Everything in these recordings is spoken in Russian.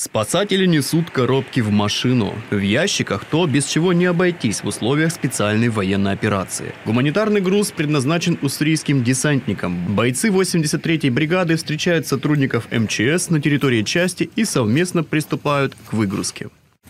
Спасатели несут коробки в машину. В ящиках то, без чего не обойтись в условиях специальной военной операции. Гуманитарный груз предназначен уссурийским десантникам. Бойцы 83-й бригады встречают сотрудников МЧС на территории части и совместно приступают к выгрузке.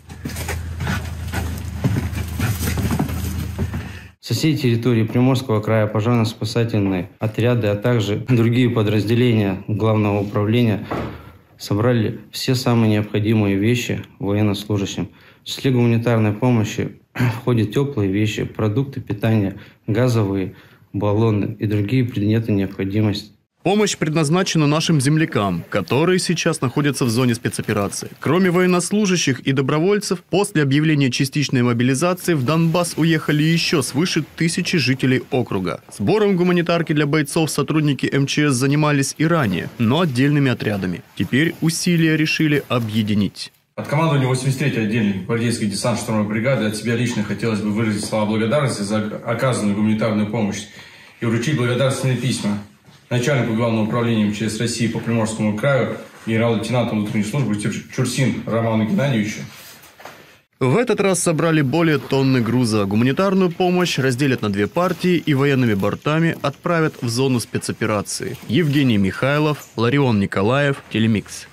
Со всей территории Приморского края пожарно-спасательные отряды, а также другие подразделения Главного управления собрали все самые необходимые вещи военнослужащим. В числе гуманитарной помощи входят теплые вещи, продукты питания, газовые баллоны и другие предметы необходимости. Помощь предназначена нашим землякам, которые сейчас находятся в зоне спецоперации. Кроме военнослужащих и добровольцев, после объявления частичной мобилизации в Донбасс уехали еще свыше 1000 жителей округа. Сбором гуманитарки для бойцов сотрудники МЧС занимались и ранее, но отдельными отрядами. Теперь усилия решили объединить. От командования 83-й отдельной гвардейской десантно-штурмовой бригады от себя лично хотелось бы выразить слова благодарности за оказанную гуманитарную помощь и вручить благодарственные письма начальнику Главного управления МЧС России по Приморскому краю, генерал-лейтенанту внутренней службы Чурсин Роману Геннадьевичу. В этот раз собрали более тонны груза. Гуманитарную помощь разделят на 2 партии и военными бортами отправят в зону спецоперации. Евгений Михайлов, Ларион Николаев, Телемикс.